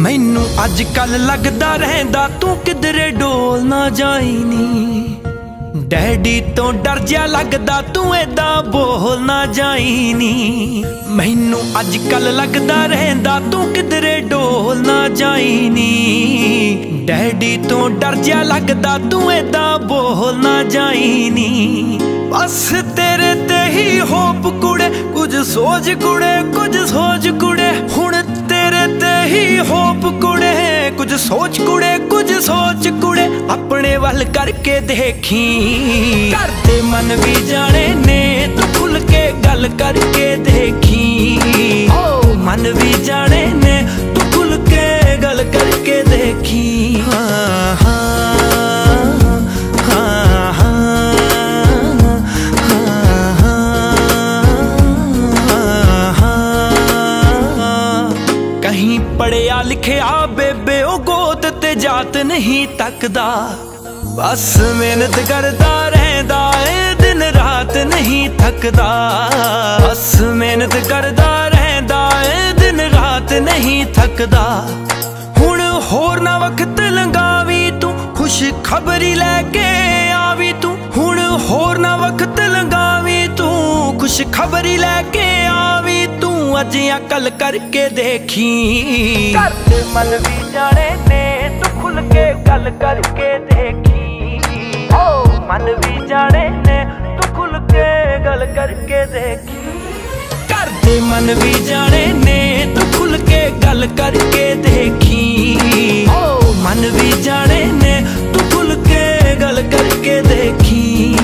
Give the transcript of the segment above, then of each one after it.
मैनू अजकल लगदा रहिंदा तू किधरे डोल ना जाई नी। डैडी तो डर जा लगदा तू एदा बोल ना जाई नी। मैनू अजकल लगदा रहिंदा तू किधरे डोल ना जाई नी। डैडी तो डर जा लगदा तू एदा बोल ना जाई नी। बस तेरे ते ही होप कुड़े, कुछ सोच कुड़े, कुछ सोच कुड़े। हुण तेरे ते ही होप कुड़े, कुछ सोच कुड़े, कुछ सोच कुड़े। अपने वल करके देखी, करते मन भी जाने ने तू खुल के गल करके देखी। ओ मन भी जाने ने तू खुल के गल करके देखी। हाँ हाँ कहीं पढ़िया लिखिया बेबे ओ गोद ते जात नहीं तकदा। बस मेहनत करदा रहंदा ए दिन रात नहीं थकदा। बस मेहनत करदा रहंदा ए दिन रात नहीं थकदा। हुण होर ना वक्त लंगावी तू, खुश खबरी लैके आवी तू। हुण होर ना वक्त लंगावी तू, खुश खबरी लैके आवी तू। अज या कल करके देखी, करते मन भी जाने ने तू खुल के गल करके देखी। ओ मन भी जाने ने तू खुल के गल करके देखी। करते मन भी जाने ने तू खुल के गल करके देखी। ओ मन भी जाने ने तू खुल के गल करके देखी।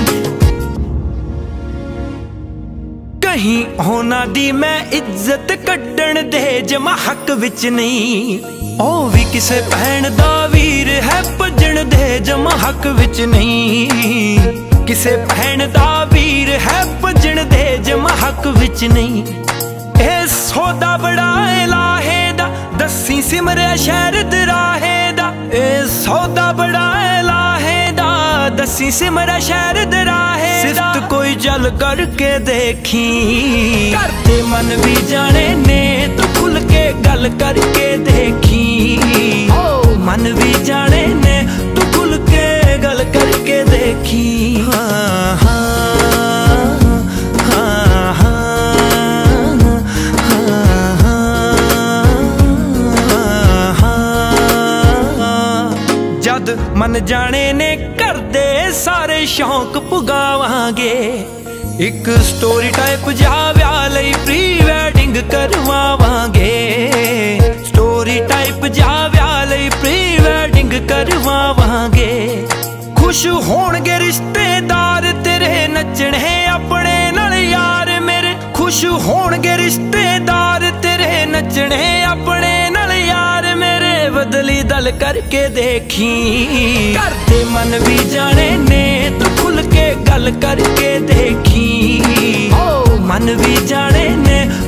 कहीं होना दी मैं इज्जत कड्डण दे जमा हक विच नहीं। ओ भी किसे भैन दा वीर है भजन दे जमा हक विच नहीं। किसे भैन दा वीर है भजन दे जमा हक विच नहीं। ए सौदा बड़ा लाहे दा दसी सिमरे शहर दराहे दा। ए सौदा बड़ा लाहे दा दसी सिमरे शहर दराहे। सिफ्त कोई जल करके देखी, करते मन भी जाने ने तू खुल के गल करके देखी। ओ मन भी जाने ने तू खुल के गल करके देखी। हाँ हाँ मन जाने ने कर दे सारे शौक पुगावांगे। एक स्टोरी टाइप जाव्या लई प्री वेडिंग करवावांगे। स्टोरी टाइप जाव्या लई प्री वेडिंग करवावांगे। खुश होणगे रिश्तेदार तेरे नचणे अपने नाल यार मेरे। खुश होणगे रिश्तेदार तेरे नचणे अपने नाल यार मेरे। बदली दल करके देखी, करते मन भी जाने ने तू खुल के गल करके देखी। ओ मन भी जाने ने